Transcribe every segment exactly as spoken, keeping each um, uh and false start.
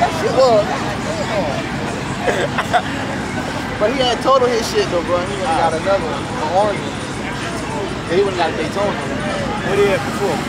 Well, but he had total his shit though, bro. He went and got another one, an orange one. Yeah, he went and got a Daytona. What did he have before?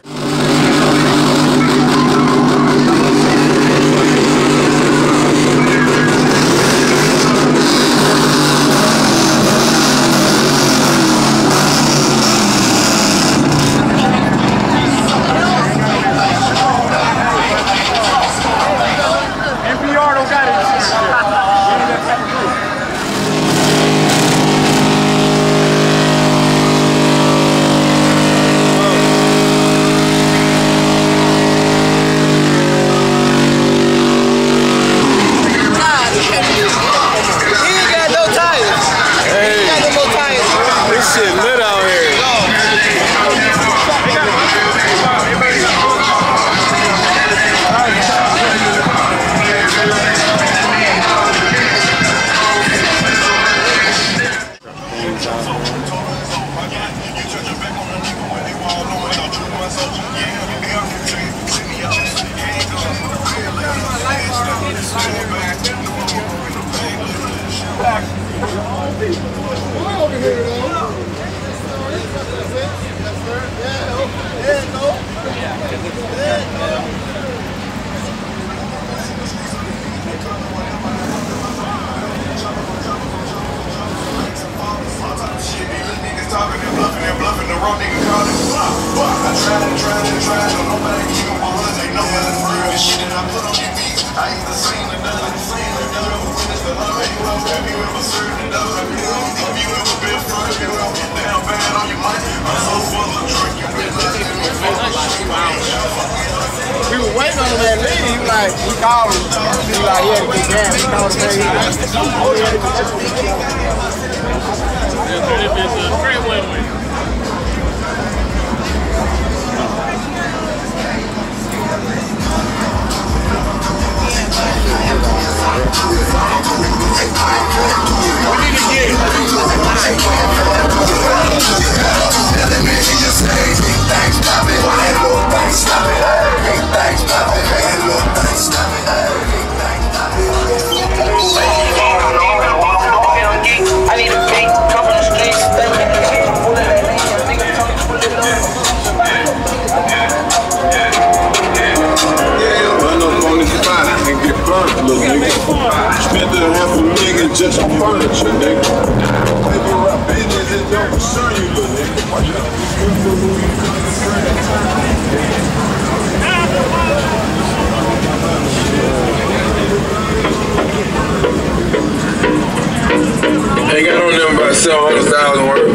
We were waiting on that lady. He was like, we called him. He was like, he had to get down. We called him. It's a great win-win. We need to get I need a big couple of streets. Spent a half a million just on furniture, nigga. Maybe rap business, it don't concern you, little nigga. Watch out. Ain't got on them about seven hundred thousand worth.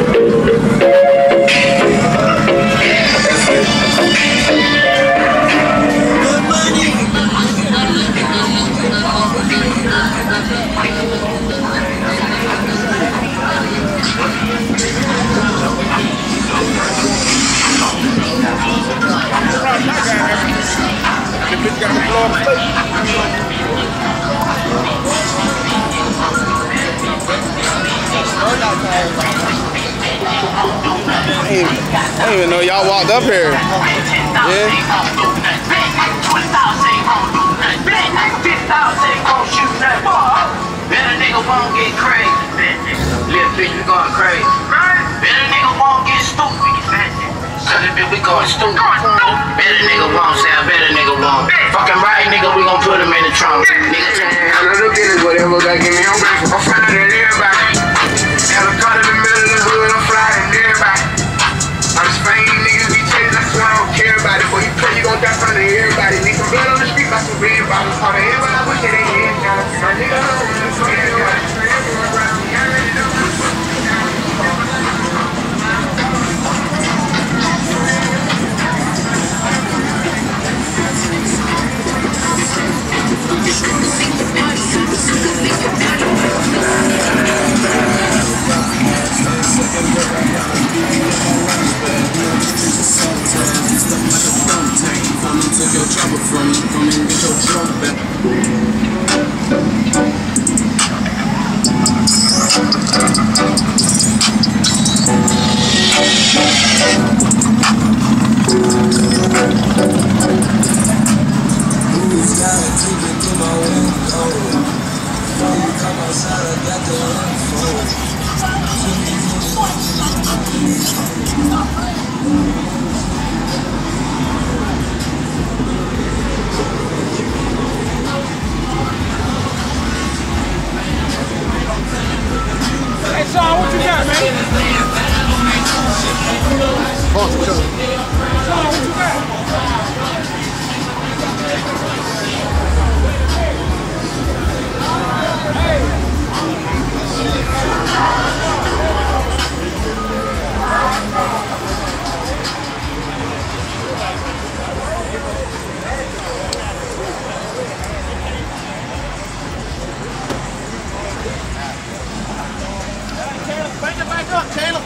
I didn't even know y'all walked up here. Yeah? Better nigga won't get crazy. Little bitch, we going crazy. Better nigga won't get stupid. So this bitch, we going stupid. Better nigga won't say, better nigga won't. Fucking right, nigga, we gon' put him in the trunk. Nigga, I love the business, whatever God give me, I'm ready. I'm flying at everybody. Have a cut in the middle of the hood, I'm flying at everybody. I'm Spain, niggas be chasing, I swear I don't care about it. Boy, you play, you gon' die in front of everybody. Need some blood on the street, like some red bottles. All the everybody, I wish they ain't here. My nigga, I don't want to see everybody. Take your trouble from you, come and get your drunk back. Hey, Sean, what you got, man? Boss, what you got? Sean, what you got? Bring it back up, Caleb.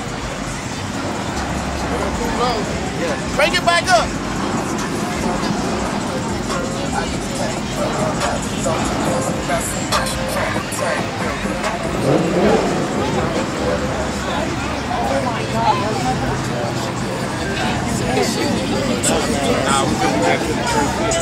Bring it back up. Nah, we're gonna be back to the church.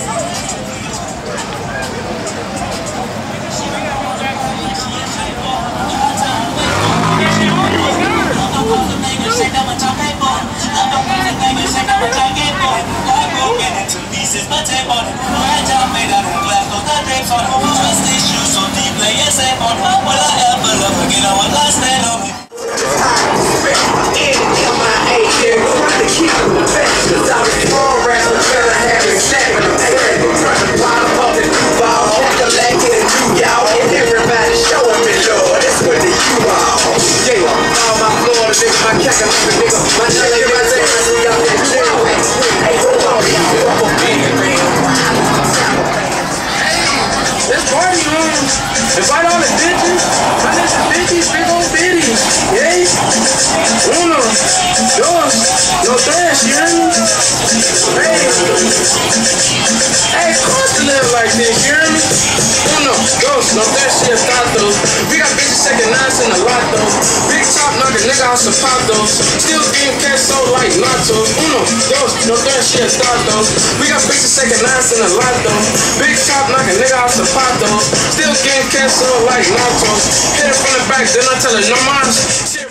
Invite all the bitches, hundreds of bitches, big old bitties, yay! Uno, dos, no tres, you hear me? Hey, hey, of course to live like this, you hear me? Uno, dos, no tres, shit, tatos. We got bitches second nines in the lotto. Big top knock a nigga out some pop those. Still getting cash so like nachos. Uno, dos, no tres, shit, tatos. We got bitches second nines in the lotto. Big top knock a nigga out some pop those. Still getting cash so like nachos. Hit it from the back, then I tell her no mas.